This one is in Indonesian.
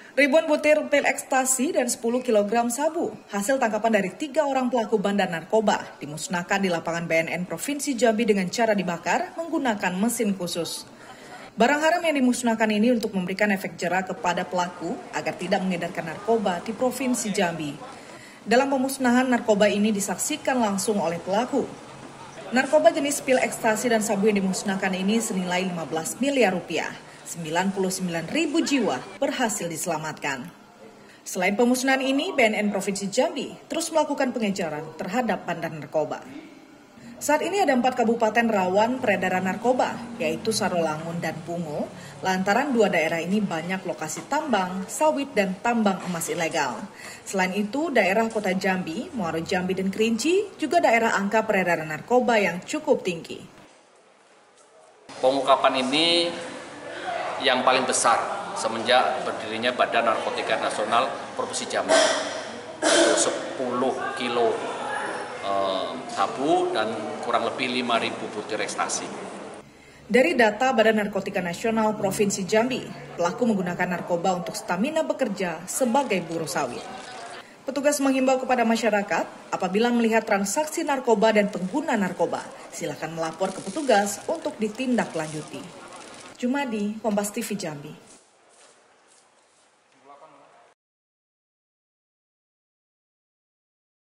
Ribuan butir pil ekstasi dan 10 kg sabu, hasil tangkapan dari 3 orang pelaku bandar narkoba, dimusnahkan di lapangan BNN Provinsi Jambi dengan cara dibakar menggunakan mesin khusus. Barang haram yang dimusnahkan ini untuk memberikan efek jera kepada pelaku agar tidak mengedarkan narkoba di Provinsi Jambi. Dalam pemusnahan narkoba ini disaksikan langsung oleh pelaku. Narkoba jenis pil ekstasi dan sabu yang dimusnahkan ini senilai 15 miliar rupiah. 99.000 jiwa berhasil diselamatkan. Selain pemusnahan ini, BNN Provinsi Jambi terus melakukan pengejaran terhadap bandar narkoba. Saat ini ada 4 kabupaten rawan peredaran narkoba, yaitu Sarolangun dan Bungo, lantaran 2 daerah ini banyak lokasi tambang, sawit, dan tambang emas ilegal. Selain itu, daerah Kota Jambi, Muaro Jambi, dan Kerinci juga daerah angka peredaran narkoba yang cukup tinggi. Pengungkapan ini yang paling besar semenjak berdirinya Badan Narkotika Nasional Provinsi Jambi. Itu 10 kilo sabu dan kurang lebih 5.000 butir ekstasi. Dari data Badan Narkotika Nasional Provinsi Jambi, pelaku menggunakan narkoba untuk stamina bekerja sebagai buruh sawit. Petugas menghimbau kepada masyarakat, apabila melihat transaksi narkoba dan pengguna narkoba, silakan melapor ke petugas untuk ditindaklanjuti. Jumadi, Kompas TV Jambi.